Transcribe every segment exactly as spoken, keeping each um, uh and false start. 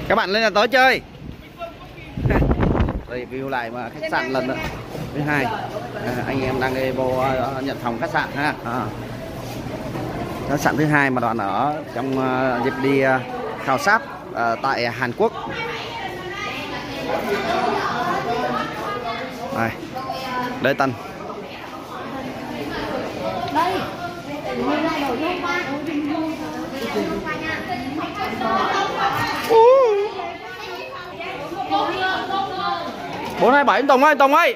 Các bạn lên là tới chơi. Review lại mà khách sạn lần thứ hai. À, anh em đang đi vô uh, nhận phòng khách sạn ha. À. Khách sạn thứ hai mà Đoàn ở trong uh, dịp đi uh, khảo sát uh, tại Hàn Quốc. Đây, đây Tân. Đây. bốn hai bảy Tùng ơi, Tùng ơi.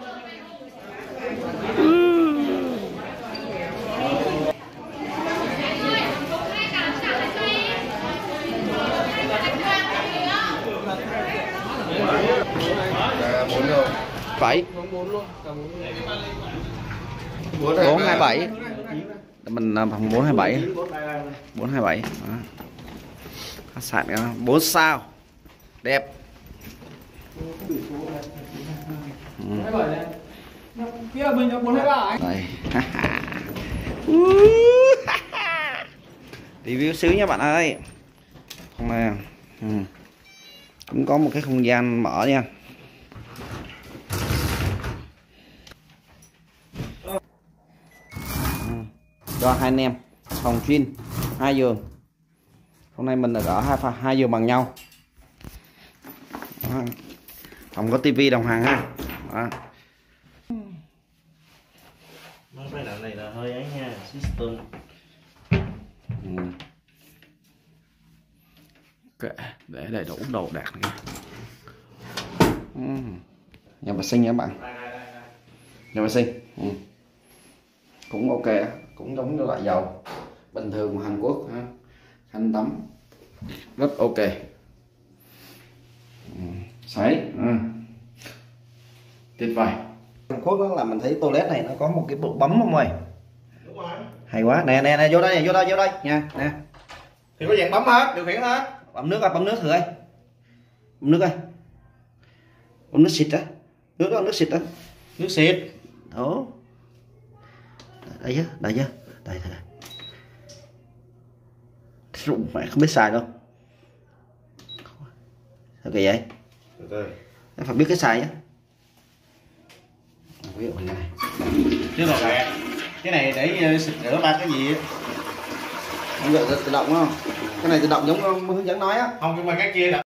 Bảy bốn hai bảy mình phòng bốn hai bảy bốn hai bảy khách sạn bốn sao đẹp. Kia mình là bốn hai bảy. Đây. Review xíu nha bạn ơi. Không nè. Ừ. Cũng có một cái không gian mở nha. Cho hai anh em phòng chuyên hai giường. Hôm nay mình được ở hai hai giường bằng nhau. Đó. Phòng có tivi đồng hàng ha. Đó. Mấy đoạn này là hơi ấy nha, system. Ừ. Kệ, để đầy đủ đồ đạc này. Ừ. Nhà vệ sinh nha các bạn. Nhà vệ sinh. Ừ. Cũng ok, cũng giống như loại dầu bình thường của Hàn Quốc ha. Khăn tắm rất ok. Ừ. Sấy. Ừ. Tuyệt vời. Hàn Quốc đó là mình thấy toilet này nó có một cái bộ bấm không ơi. Đúng rồi. Hay quá. Nè nè nè, vô đây, vô đây, vô đây nha, nè. Thì có dạng bấm hết, điều khiển hết. Bấm nước à, bấm nước thử ơi. Bấm nước ơi. Bấm nước xịt á. Nước đó, nước xịt á. Nước xịt. Đó. Đây chứ, đây chứ. Đây đây. Rụng mẹ không biết xài đâu. Sao kỳ vậy? Từ từ. Em phải biết cái xài á. Ví dụ như này. Chứ còn kẹt. Cái này để xịt rửa ba cái gì á. Không được tự động không? Cái này tự động giống hướng dẫn nói á. Không, nhưng mà cái kia là